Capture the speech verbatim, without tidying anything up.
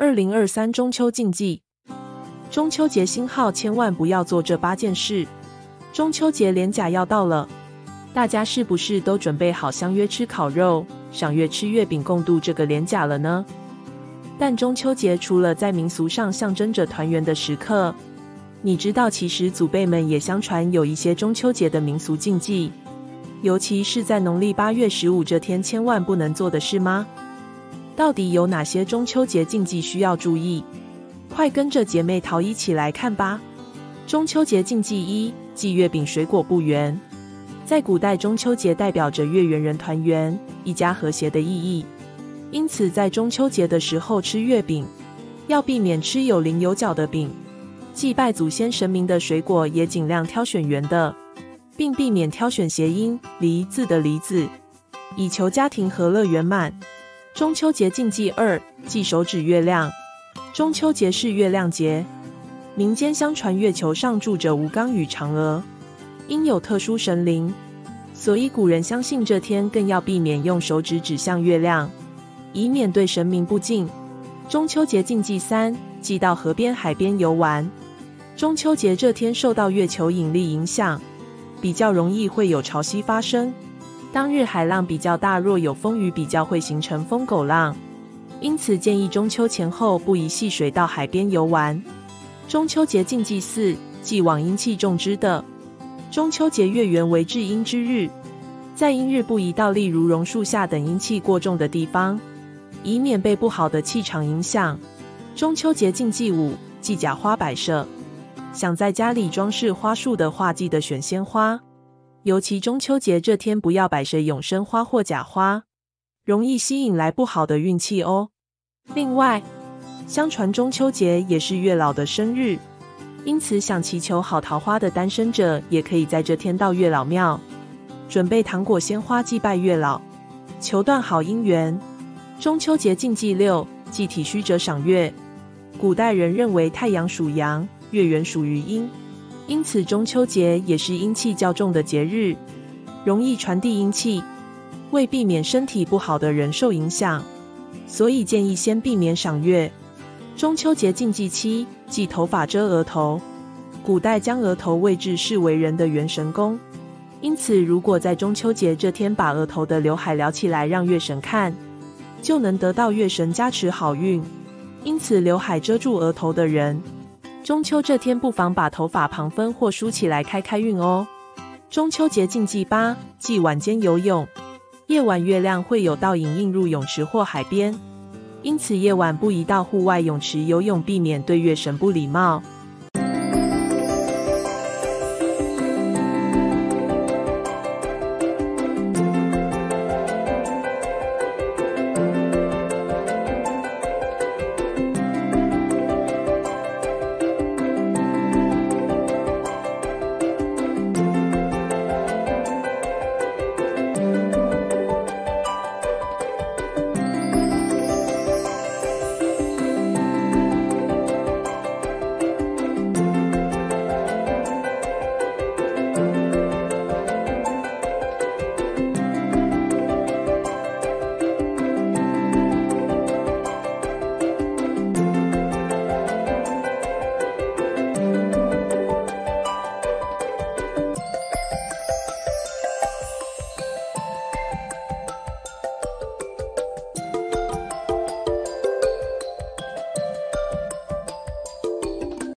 二零二三中秋禁忌，中秋节星号千万不要做这八件事。中秋节连假要到了，大家是不是都准备好相约吃烤肉、赏月吃月饼共度这个连假了呢？但中秋节除了在民俗上象征着团圆的时刻，你知道其实祖辈们也相传有一些中秋节的民俗禁忌，尤其是在农历八月十五这天千万不能做的事吗？到底有哪些中秋节禁忌需要注意？快跟着姐妹淘一起来看吧。中秋节禁忌一：忌月饼水果不圆。在古代，中秋节代表着月圆人团圆、一家和谐的意义，因此在中秋节的时候吃月饼，要避免吃有棱有角的饼。祭拜祖先神明的水果也尽量挑选圆的，并避免挑选谐音梨字的梨子，以求家庭和乐圆满。中秋节禁忌二：忌手指月亮。中秋节是月亮节，民间相传月球上住着吴刚与嫦娥，因有特殊神灵，所以古人相信这天更要避免用手指指向月亮，以免对神明不敬。中秋节禁忌三：忌到河边海边游玩。中秋节这天受到月球引力影响，比较容易会有潮汐发生，当日海浪比较大，若有风雨比较会形成疯狗浪，因此建议中秋前后不宜戏水到海边游玩。中秋节禁忌四：忌往阴气重之的。中秋节月圆为至阴之日，在阴日不宜到例如榕树下等阴气过重的地方，以免被不好的气场影响。中秋节禁忌五：忌假花摆设。想在家里装饰花束的话，记得选鲜花，尤其中秋节这天不要摆设永生花或假花，容易吸引来不好的运气哦。另外，相传中秋节也是月老的生日，因此想祈求好桃花的单身者，也可以在这天到月老庙，准备糖果鲜花祭拜月老，求断好姻缘。中秋节禁忌六：忌体虚者赏月。古代人认为太阳属阳，月圆属于阴，因此中秋节也是阴气较重的节日，容易传递阴气，为避免身体不好的人受影响，所以建议先避免赏月。中秋节禁忌七：忌头发遮额头。古代将额头位置视为人的元神宫，因此如果在中秋节这天把额头的刘海撩起来让月神看，就能得到月神加持好运。因此刘海遮住额头的人，中秋这天不妨把头发旁分或梳起来开开运哦。中秋节禁忌八：忌晚间游泳。夜晚月亮会有倒影映入泳池或海边，因此夜晚不宜到户外泳池游泳，避免对月神不礼貌。